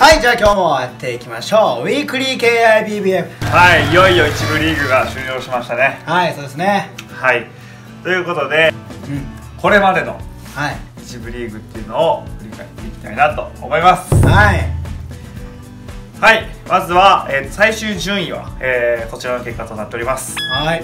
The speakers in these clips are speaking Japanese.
はい、じゃあ今日もやっていきましょう。ウィークリー KIBBF。 はい、いよいよ一部リーグが終了しましたね。 はい、そうですね。 はい、ということで、これまでのはい、 一部リーグっていうのを振り返っていきたいなと思います。 はい、 はい、まずは、最終順位は、こちらの結果となっております。 はい、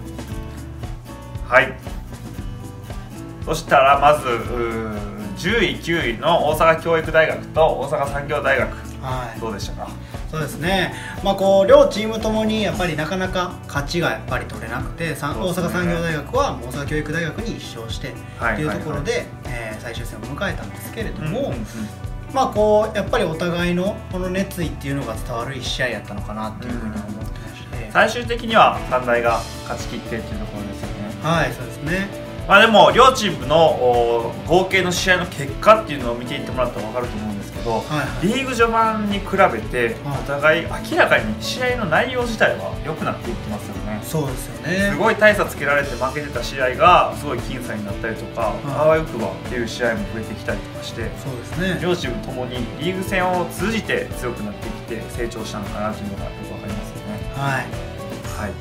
はい、そしたらまず10位9位の大阪教育大学と大阪産業大学、 はい、 どうでしたか？ そうですね。こう両チームともにやっぱりなかなか勝ちがやっぱり取れなくて、大阪産業大学は大阪教育大学に1勝してっていうところで最終戦を迎えたんですけれども、こうやっぱりお互いのこの熱意っていうのが伝わる1試合やったのかなっていうふうに思ってまして、 最終的には三大が勝ち切ってっていうところですよね。 はい、そうですね。 でも両チームの合計の試合の結果っていうのを見ていってもらったら分かると思うんですけど、リーグ序盤に比べてお互い明らかに試合の内容自体は良くなっていってますよね。 そうですよね。 すごい大差つけられて負けてた試合がすごい僅差になったりとか、あわよくばっていう試合も増えてきたりとかして、 そうですね。 両チームともにリーグ戦を通じて強くなってきて成長したのかなというのがよく分かりますよね。 はい、 はい、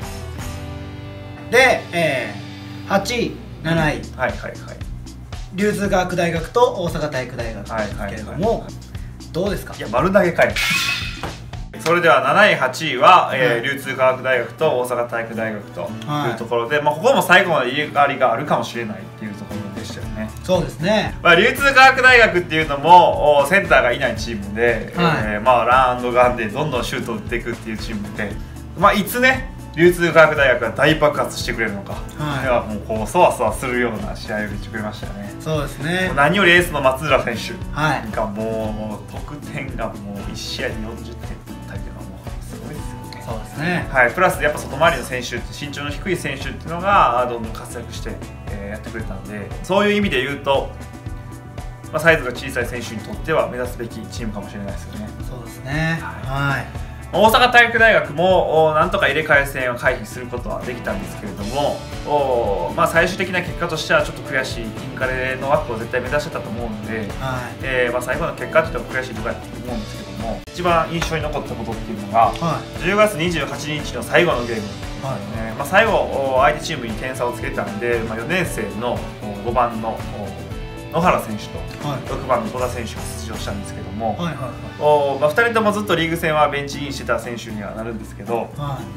で、8位7位、 はいはいはい、 流通科学大学と大阪体育大学ですけれども、どうですか？ いや、丸投げかい。それでは7位8位は、流通科学大学と大阪体育大学というところで、ここも最後まで入れ替わりがあるかもしれないっていうところでしたよね。 そうですね。 流通科学大学っていうのもセンターがいないチームで、ラン&ガンでどんどんシュートを打っていくっていうチームで、いつね流通科学大学が大爆発してくれるのか、もうこうそわそわするような試合を見てくれましたよね。 そうですね。 何よりエースの松浦選手がもう得点がもう1試合で40点取ったりとか、もうすごいですよね。 そうですね。 はい、プラスやっぱ外回りの選手、身長の低い選手っていうのがどんどん活躍して、やってくれたので、そういう意味で言うと、サイズが小さい選手にとっては目指すべきチームかもしれないですよね。 そうですね。はい。 大阪体育大学もなんとか入れ替え戦を回避することはできたんですけれども、最終的な結果としてはちょっと悔しい、インカレの枠を絶対目指してたと思うので、最後の結果っていうのは悔しいところだと思うんですけども、一番印象に残ったことっていうのが、10月28日の最後のゲーム、最後相手チームに点差をつけたんで、4年生の5番の野原選手と6番の戸田選手が出場したんですけども、2人ともずっとリーグ戦はベンチインしてた選手にはなるんですけど、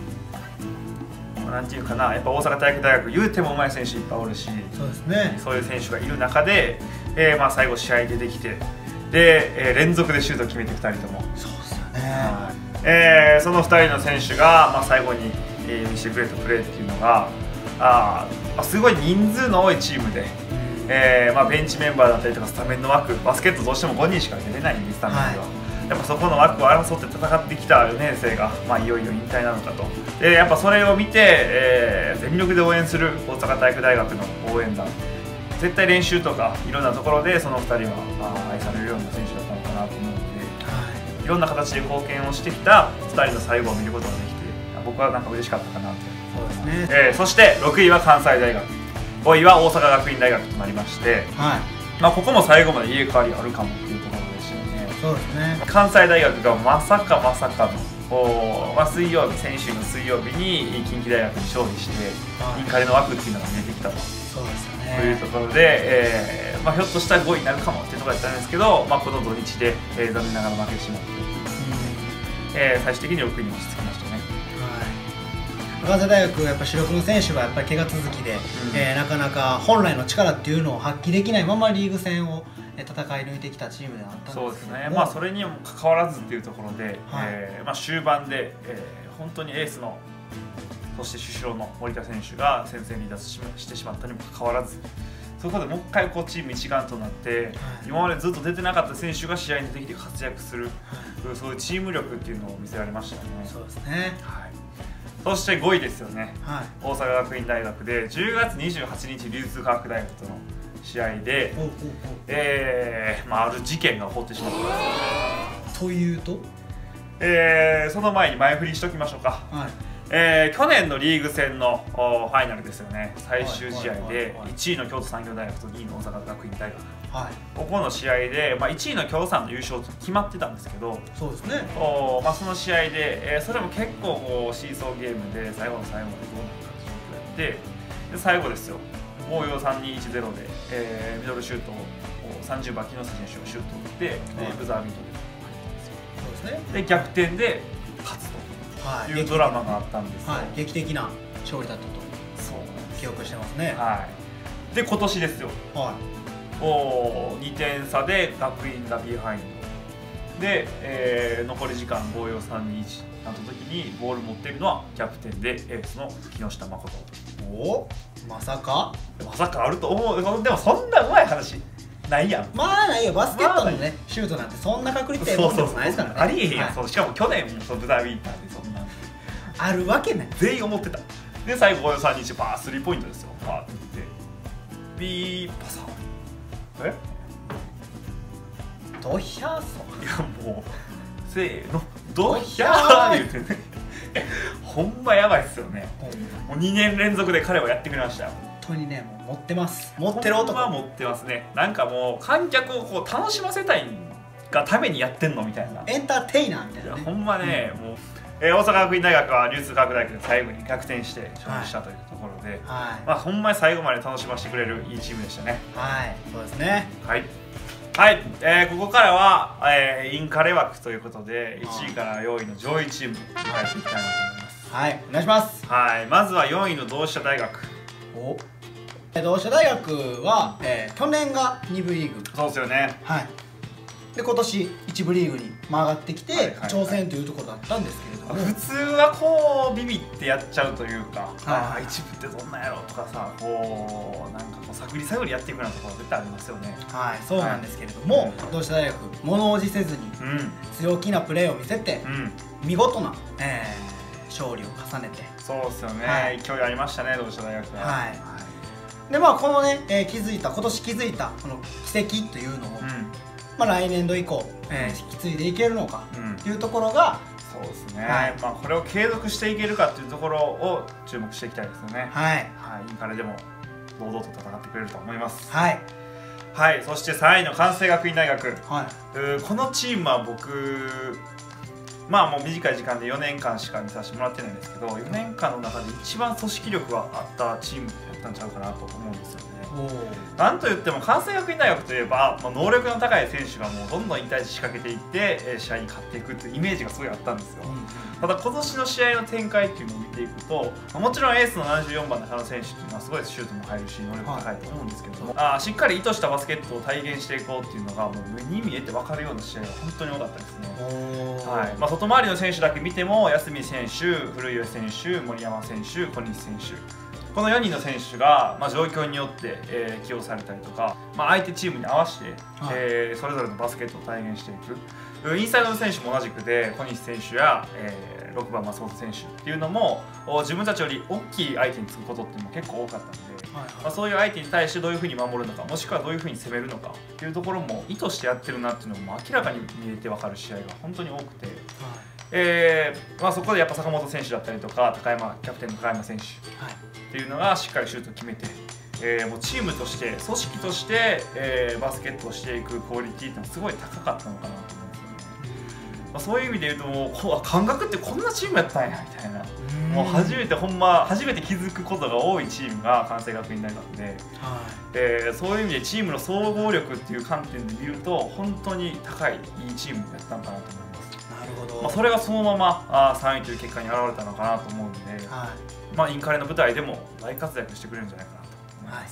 なんていうかな、やっぱ大阪体育大学言うても上手い選手いっぱいおるし、そういう選手がいる中で、最後試合に出てきて、で、連続でシュートを決めて2人とも。 そうですよね。 その2人の選手が、最後に、見せてくれたプレーっていうのがすごい人数の多いチームで。ベンチメンバーだったりとかスタメンの枠、バスケットどうしても5人しか出れないんで、スタメンでは、やっぱそこの枠を争って戦ってきた4年生が、いよいよ引退なのかと。でやっぱそれを見て、全力で応援する大阪体育大学の応援団、絶対練習とかいろんなところでその2人は愛されるような選手だったのかなと思うので、いろんな形で貢献をしてきた2人の最後を見ることができて、僕はなんか嬉しかったかなと思います。そして6位は関西大学、5位は大阪学院大学となりまして、ここも最後まで入れ替わりあるかもっていうところでしたよね。 そうですね。 関西大学がまさかの水曜日、先週の水曜日に近畿大学に勝利して、インカレの枠っていうのが見えてきたと。 そうですよね。 というところで、ひょっとしたら5位になるかもっていうところだったんですけど、この土日で、残念ながら負けてしまって、最終的に6位に落ち着きましたね。 関西大学やっぱ主力の選手がやっぱり怪我続きで、なかなか本来の力っていうのを発揮できないままリーグ戦を戦い抜いてきたチームではあったんですけども、そうですね。それにもかかわらずっていうところで、終盤で、本当にエースのそして主将の森田選手が先制離脱してしまったにもかかわらず、そこでもう一回チーム一丸となって、今までずっと出てなかった選手が試合に出てきて活躍する、そういうチーム力っていうのを見せられましたよね。 そうですね。 そして5位ですよね、大阪学院大学で10月28日流通科学大学との試合で、ある事件が起こってしまったんです。 というと、 その前に前振りしときましょうか。去年のリーグ戦のファイナルですよね。最終試合で1位の京都産業大学と2位の大阪学院大学、 はい、 ここの試合で、1位の京産の優勝決まってたんですけど、 そうですね、 その試合で、それも結構シーソーゲームで最後の最後までどうなるかっていう状況やって、で最後ですよ、応用3-2-1-0で、ミドルシュートを30番木下選手がシュートを打って、ブザービートでそうですね、 で逆転で勝つというドラマがあったんですよ。 劇的な勝利だったと記憶してますね。 で今年ですよ、2点差で学院がビハインドで、残り時間応用 3-2-1 なった時にボール持っているのはキャプテンでエースの木下誠。 まさかあると思う。でもそんなうまい話ないやん。 ないよ、バスケットのね、シュートなんてそんな確率でもないですからね。 ありえへんやん。しかも去年もブザービーターでそんなあるわけない。 全員思ってた。で最後応用 3-2-1 パースリーポイントですよ。パーって言ってビーパサードヒャーソいやもうせーのドヒャー言うてねほんまやばいっすよね。もう2年連続で彼はやってくれましたよ。 本当にね、もう持ってます。持ってる男は持ってますね。なんかもう観客をこう楽しませたいがためにやってんのみたいな、 エンターテイナーみたいなね。 ほんまね、もう大阪学院大学は流通科学大学で最後に逆転して勝利したというところで、ほんまに最後まで楽しませてくれるいいチームでしたね。 そうですね。 ここからは、インカレ枠ということで1位から4位の上位チームに入っていきたいなと思います。 お願いします。 まずは4位の同志社大学。 同志社大学は、去年が2部リーグ。 そうですよね。 で今年1部リーグに上がってきて挑戦というところだったんですけれども、 普通はこうビビってやっちゃうというか、一部ってどんなんやろとかさ、こうなんかこう探り探りやっていくようなところ絶対ありますよね。 そうなんですけれども、同志社大学物おじせずに強気なプレーを見せて、見事な、勝利を重ねて。 そうですよね、勢いありましたね、同志社大学は。 でこのね、今年気づいたこの奇跡というのを、来年度以降、引き継いでいけるのかというところが、 そうですね、これを継続していけるかというところを注目していきたいですよね。インカレでも堂々と戦ってくれると思います。そして3位の関西学院大学、このチームは僕もう短い時間で4年間しか見させてもらってないんですけど、4年間の中で一番組織力があったチームやったんちゃうかなと思うんですよね。なんといっても関西学院大学といえば、能力の高い選手がもうどんどん引退仕掛けていって試合に勝っていくっていうイメージがすごいあったんですよ。ただ今年の試合の展開っていうのを見ていくと、もちろんエースの74番の中野選手っていうのはすごいシュートも入るし能力高いと思うんですけども、しっかり意図したバスケットを体現していこうっていうのがもう目に見えて分かるような試合が本当に多かったですね。外回りの選手だけ見ても安見選手、古岩選手、森山選手、小西選手、この4人の選手が、状況によって、起用されたりとか、相手チームに合わせて、それぞれのバスケットを体現していく。インサイドの選手も同じくで、小西選手や、6番松本選手っていうのも自分たちより大きい相手につくことっていうのも結構多かったので、そういう相手に対してどういうふうに守るのか、もしくはどういうふうに攻めるのかっていうところも意図してやってるなっていうのも明らかに見えて分かる試合が本当に多くて。そこでやっぱ坂本選手だったりとかキャプテンの高山選手っていうのがしっかりシュートを決めて、もうチームとして組織として、バスケットをしていくクオリティっていうのはすごい高かったのかなと思うんですよね。そういう意味で言うともう感覚ってこんなチームやったんやみたいな、もう初めて気づくことが多いチームが関西学院大学で、そういう意味でチームの総合力っていう観点で見ると本当に高いいいチームやったのかなと思います。それがそのまま3位という結果に表れたのかなと思うので、インカレの舞台でも大活躍してくれるんじゃないかなと思います。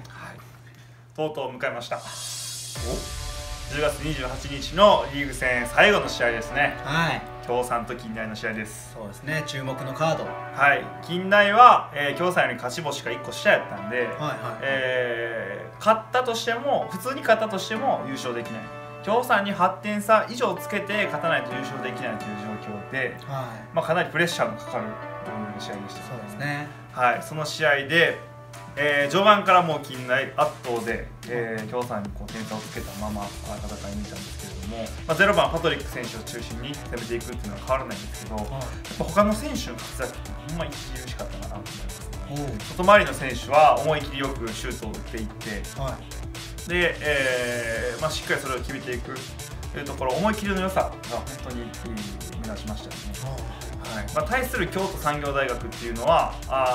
とうとう迎えました。10月28日のリーグ戦最後の試合ですね。京産と近大の試合です。 そうですね、注目のカード。 近大は、京産より勝ち星が1個下やったんで、勝ったとしても普通に勝ったとしても優勝できない。京産に8点差以上つけて勝たないと優勝できないという状況で、かなりプレッシャーのかかる試合でした。 そうですね。 その試合で、序盤からもう近大圧倒で、京産に点差をつけたまま戦い抜いたんですけれども、0番パトリック選手を中心に攻めていくっていうのは変わらないんですけど、やっぱ他の選手の活躍ってほんま著しかったかなと思います。外回りの選手は思い切りよくシュートを打っていって、 で、しっかりそれを決めていくというところ、思い切りの良さが本当に目立ちましたよね。対する京都産業大学っていうのは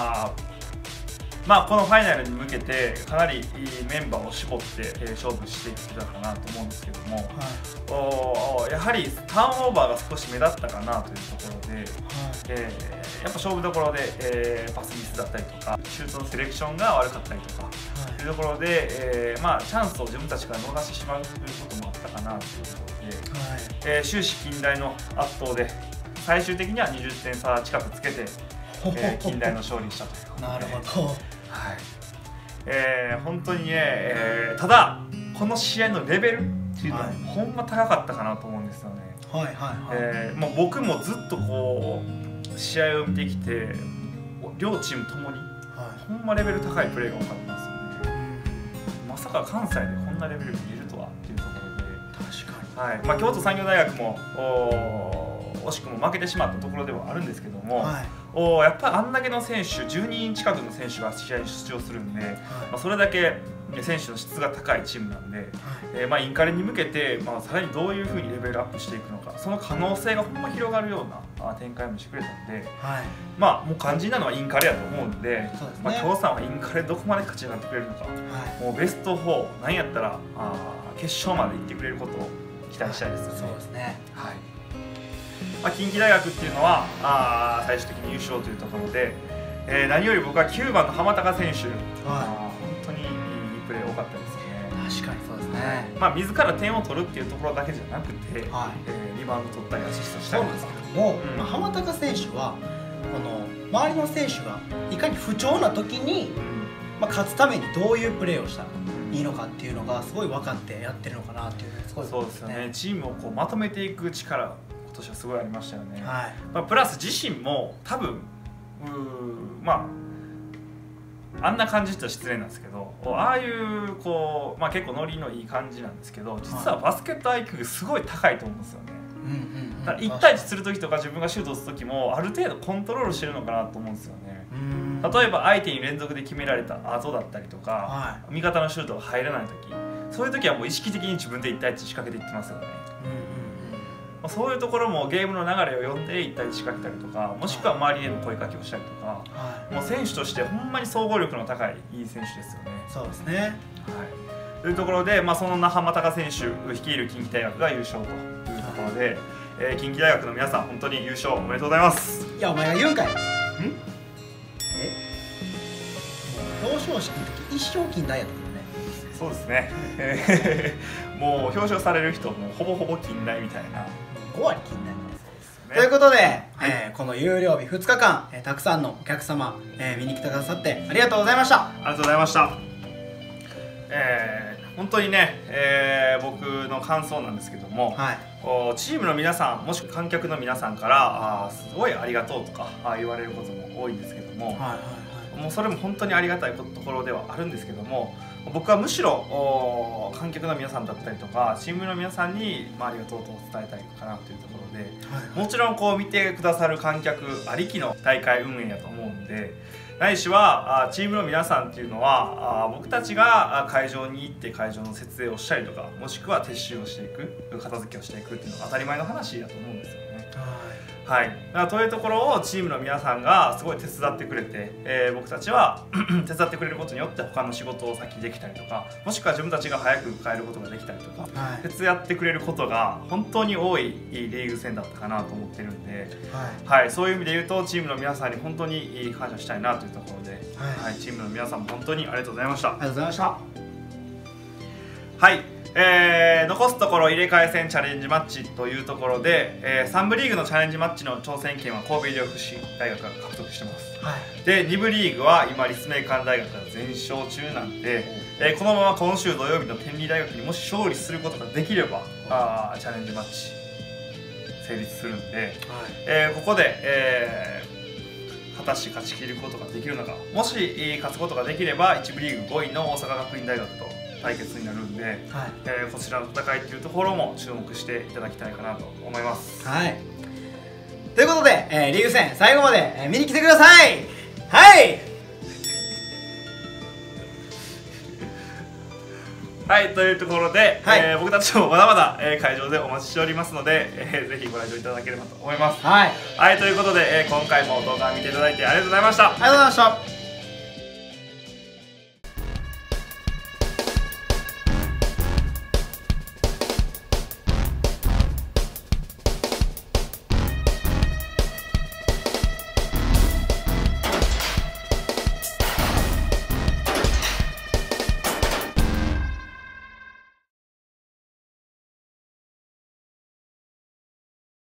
このファイナルに向けてかなりいいメンバーを絞って、勝負していってたかなと思うんですけども、やはりターンオーバーが少し目立ったかなというところで、やっぱ勝負どころで、パスミスだったりとかシュートのセレクションが悪かったりとかというところで、チャンスを自分たちから逃してしまうということもあったかなというところで、終始近大の圧倒で最終的には20点差近くつけて、近大の勝利したということで。 なるほど。 本当にね、ただこの試合のレベルっていうのは、ほんま高かったかなと思うんですよね。もう僕もずっとこう試合を見てきて両チームともに、ほんまレベル高いプレーが多かったんですよね。まさか関西でこんなレベル見えるとはっていうところで、確かに、京都産業大学も惜しくも負けてしまったところではあるんですけども、やっぱりあんだけの選手10人近くの選手が試合に出場するんで、それだけ選手の質が高いチームなんで、インカレに向けて、さらにどういうふうにレベルアップしていくのか、その可能性がほんま広がるような展開もしてくれたんで、もう肝心なのはインカレやと思うんで、京さんはインカレどこまで勝ちになってくれるのか、もうベスト4何やったら決勝まで行ってくれることを期待したいですよね。 そうですね。 近畿大学っていうのは最終的に優勝というところで、何より僕は9番の浜高選手、本当にいいプレー多かったですよね。 確かにそうですね。 自ら点を取るっていうところだけじゃなくて、リバウンド取ったりアシストしたりそうなんですけども、浜高選手はこの周りの選手がいかに不調な時に、勝つためにどういうプレーをしたらいいのかっていうのがすごい分かってやってるのかなっていうのがすごい、 そうですよね。チームをこうまとめていく力、今年はすごいありましたよね。プラス自身も多分あんな感じって失礼なんですけど、ああいうこう、結構ノリのいい感じなんですけど、実はバスケット IQ すごい高いと思うんですよね。だから1対1する時とか自分がシュート打つ時もある程度コントロールしてるのかなと思うんですよね。例えば相手に連続で決められた後だったりとか、味方のシュートが入らない時、そういう時はもう意識的に自分で1対1仕掛けていってますよね。そういうところもゲームの流れを読んで1対1仕掛けたりとか、もしくは周りへの声かけをしたりとか、もう選手としてほんまに総合力の高いいい選手ですよね。 そうですね。 というところで、その浜高選手率いる近畿大学が優勝というところで、近畿大学の皆さん本当に優勝おめでとうございます。 いや、お前が言うんかい。表彰式の時一生近大やったよね。 そうですね。もう表彰される人もほぼほぼ近大みたいな。 5割近代ですね。ということで、この有料日2日間、たくさんのお客様、見に来てくださってありがとうございました。 ありがとうございました。本当にね、僕の感想なんですけども、チームの皆さんもしくは観客の皆さんからすごいありがとうとか言われることも多いんですけども、もうそれも本当にありがたいところではあるんですけども、僕はむしろ観客の皆さんだったりとかチームの皆さんにありがとうと伝えたいかなというところで、もちろんこう見てくださる観客ありきの大会運営やと思うんで、ないしはチームの皆さんっていうのは僕たちが会場に行って会場の設営をしたりとか、もしくは撤収をしていく、片付けをしていくっていうのが当たり前の話だと思うんですよね。だからそういうところをチームの皆さんがすごい手伝ってくれて、僕たちは手伝ってくれることによって他の仕事を先にできたりとか、もしくは自分たちが早く帰ることができたりとか、手伝ってくれることが本当に多いリーグ戦だったかなと思ってるんで、そういう意味で言うとチームの皆さんに本当に感謝したいなというところで、チームの皆さんも本当にありがとうございました。 ありがとうございました。 残すところ入れ替え戦チャレンジマッチというところで、3部リーグのチャレンジマッチの挑戦権は神戸医療福祉大学が獲得してます。で2部リーグは今立命館大学が全勝中なんで、このまま今週土曜日の天理大学にもし勝利することができればチャレンジマッチ成立するんで、ここで、果たして勝ち切ることができるのか、もし勝つことができれば1部リーグ5位の大阪学院大学と対決になるんで、こちらの戦いっていうところも注目していただきたいかなと思います。 ということで、リーグ戦最後まで、見に来てください。 はい、というところで、僕たちもまだまだ、会場でお待ちしておりますので、ぜひご来場いただければと思います。はい、ということで、今回も動画を見ていただいてありがとうございました。 ありがとうございました。